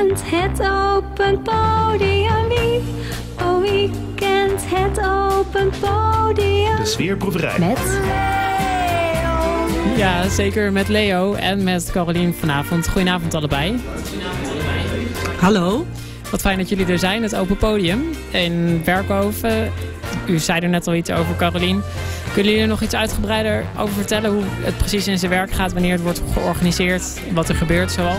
weekend, het open podium. Weekend, het open podium. De sfeerproeverij. Met Ja, zeker met Leo en met Carolien vanavond. Goedenavond allebei. Hallo. Wat fijn dat jullie er zijn, het open podium in Werkhoven. U zei er net al iets over, Carolien. Kunnen jullie er nog iets uitgebreider over vertellen hoe het precies in zijn werk gaat, wanneer het wordt georganiseerd, wat er gebeurt zoal?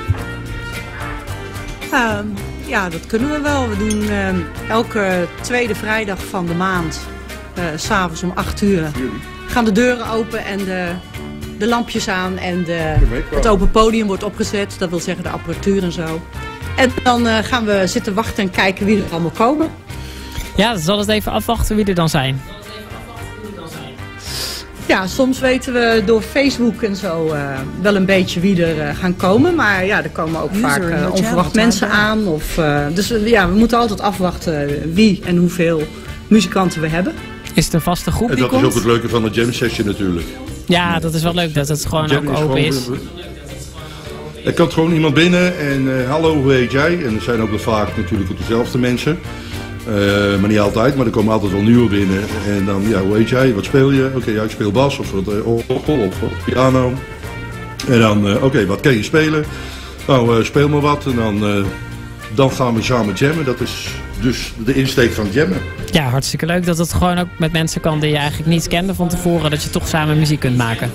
Ja, dat kunnen we wel. We doen elke tweede vrijdag van de maand, 's'avonds om 8 uur, gaan de deuren open en de lampjes aan en het open podium wordt opgezet. Dat wil zeggen de apparatuur en zo. En dan gaan we zitten wachten en kijken wie er allemaal komen. Ja, dan zal het even afwachten wie er dan zijn. Ja, soms weten we door Facebook en zo wel een beetje wie er gaan komen. Maar ja, er komen ook vaak onverwacht mensen aan. Dus ja, we moeten altijd afwachten wie en hoeveel muzikanten we hebben. Is het een vaste groep die komt? En dat is ook het leuke van de jam session natuurlijk. Ja, dat is wel leuk dat het gewoon Jam ook open is. Er komt gewoon iemand binnen en hallo, hoe heet jij? En er zijn ook wel vaak natuurlijk ook dezelfde mensen. Maar niet altijd, maar er komen altijd wel nieuwe binnen. En dan, ja, hoe heet jij? Wat speel je? Oké, ja, ik speel bas of orgel of piano. En dan, oké, wat kan je spelen? Nou, speel maar wat. En dan gaan we samen jammen. Dat is dus de insteek van jammen. Ja, hartstikke leuk dat het gewoon ook met mensen kan die je eigenlijk niet kende van tevoren. Dat je toch samen muziek kunt maken.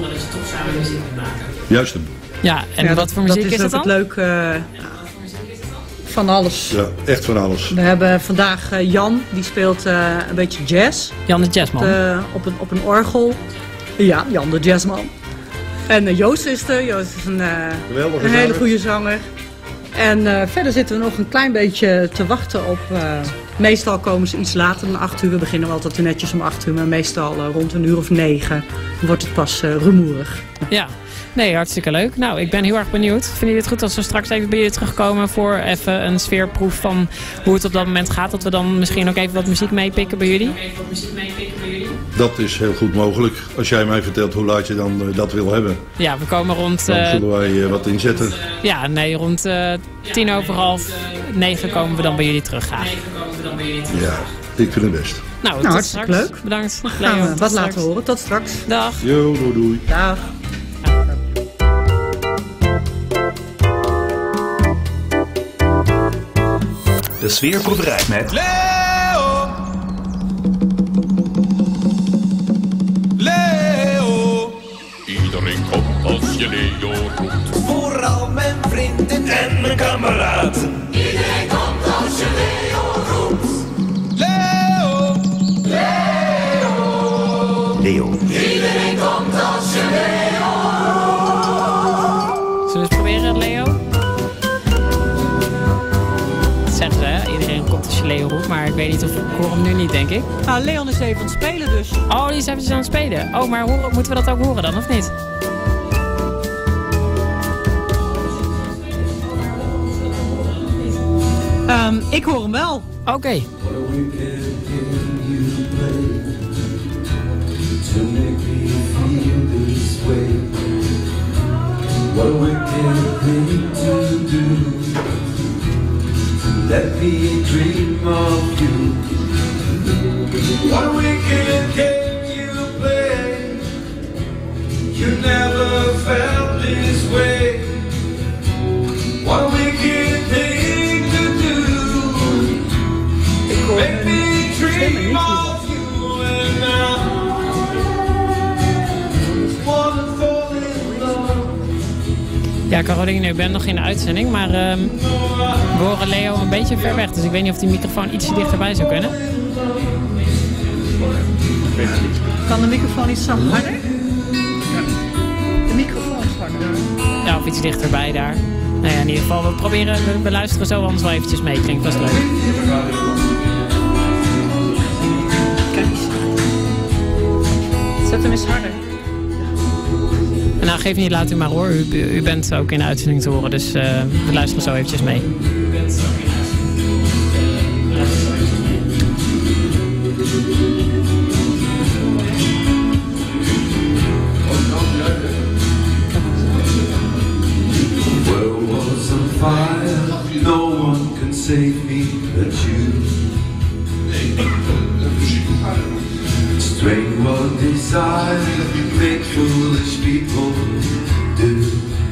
Juist. Ja, en ja, wat voor muziek is het dan? Dat is ook het leuke van alles. Ja, echt van alles. We hebben vandaag Jan, die speelt een beetje jazz. Jan de Jazzman. Op een orgel. Ja, Jan de Jazzman. En Joost is er. Joost is een hele goede zanger. En verder zitten we nog een klein beetje te wachten op... meestal komen ze iets later dan 8 uur. We beginnen altijd netjes om 8 uur, maar meestal rond 9:00 wordt het pas rumoerig. Ja, nee, hartstikke leuk. Nou, ik ben heel erg benieuwd. Vinden jullie het goed als we straks even bij jullie terugkomen voor even een sfeerproef van hoe het op dat moment gaat? Dat we dan misschien ook even wat muziek meepikken bij jullie? Dat is heel goed mogelijk. Als jij mij vertelt hoe laat je dan dat wil hebben. Ja, we komen rond... Dan zullen wij wat inzetten. Ja, nee, rond 9:50 komen we dan bij jullie terug graag. Ja, ik vind het best. Nou, hartstikke straks. leuk. Bedankt. Dan gaan we wat laten horen. Tot straks. Dag. Jo, doei doei. Dag. De sfeerproeverij met Leo. Leo. Iedereen komt als je Leo roept. Vooral mijn vrienden en mijn kameraden. Iedereen komt als je Leo roept. Leo. Leo. Leo. Iedereen komt als je Leo roept. Zullen we eens proberen, Leo? Dat zeggen ze, hè? Iedereen komt als je Leo roept, maar ik weet niet of ik hoor hem nu niet, denk ik. Nou, Leon is even aan het spelen dus. Oh, die is eventjes aan het spelen. Oh, maar moeten we dat ook horen dan, of niet? Ik hoor hem wel. Oké. What a wicked thing to do. Let me dream of you. What a wicked game you play. You never felt this way. What a wicked thing to do. Make me dream of you and now. Wanna fall in love. Ja, Caroline, u bent nog in de uitzending, maar we horen Leo een beetje ver weg. Dus ik weet niet of die microfoon ietsje dichterbij zou kunnen. Kan de microfoon iets harder? De microfoon is harder. Ja, of iets dichterbij daar. Nou ja, in ieder geval, we luisteren zo anders wel eventjes mee. Klinkt best leuk. Kijk eens. Zet hem eens harder. Nou, geef niet, laat u maar hoor. U bent ook in de uitzending te horen, dus we luisteren zo eventjes mee. World was on fire. No one can save me but you. Strange what desire make foolish people do.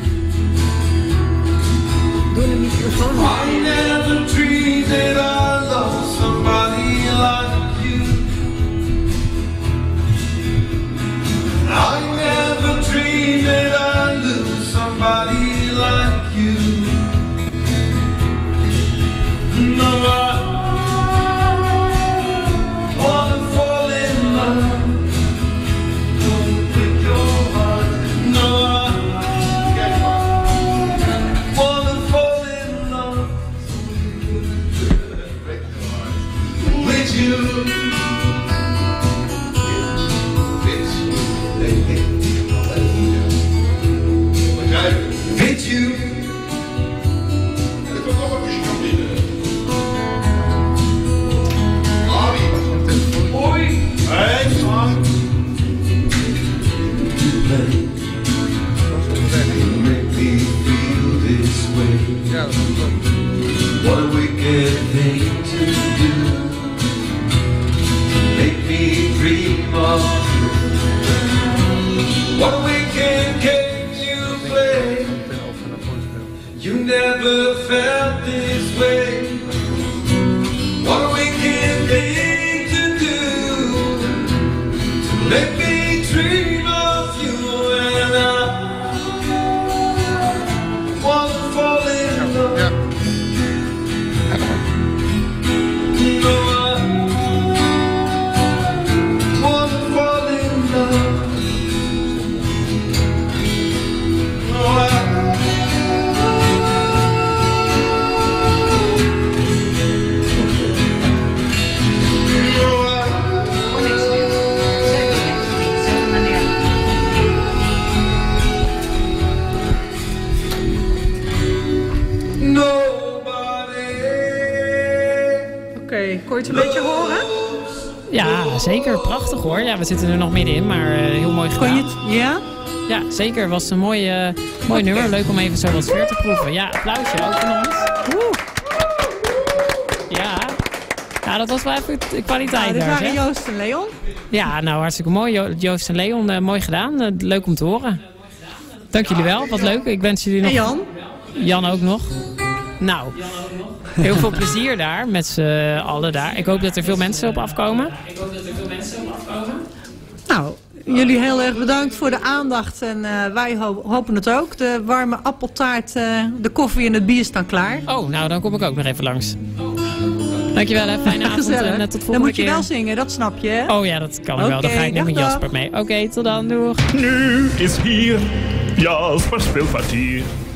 I never dreamed that I loved somebody like you. I never dreamed that I lose somebody like you. No, I wanna fall in love with your heart. No, I wanna fall in love with you. With you. Make me feel this way. What a wicked thing to do. Make me dream of you. What a wicked game you play. You never felt this way. What a wicked thing to do. To make me dream of you. And I wanna fall in love. No, I wanna fall in love. No, Oké, kon je het een beetje horen? Ja, zeker. Prachtig hoor. Ja, we zitten er nog middenin, maar heel mooi gedaan. Kon je het? Ja? Ja, zeker. Het was een mooi nummer. Leuk om even zo wat sfeer te proeven. Ja, applausje ook van ons. Ja, dat was wel even de kwaliteit dit daar. waren zeg. Joost en Leon. Ja, nou hartstikke mooi. Joost en Leon, mooi gedaan. Leuk om te horen. Dank jullie wel. Wat leuk. Ik wens jullie nog... En Jan? Jan ook nog. Nou, heel veel plezier daar met z'n allen daar. Ik hoop dat er veel mensen op afkomen. Nou, jullie heel erg bedankt voor de aandacht. En wij hopen het ook. De warme appeltaart, de koffie en het bier staan klaar. Oh, nou dan kom ik ook nog even langs. Dankjewel, hè. Fijne avond Gezellig. en tot volgende keer. Dan moet je wel zingen, dat snap je, hè? Oh ja, dat kan ik wel. Dan ga ik net met dag, Jasper mee. Oké, tot dan. Doeg. Nu is hier Jaspers speelkwartier.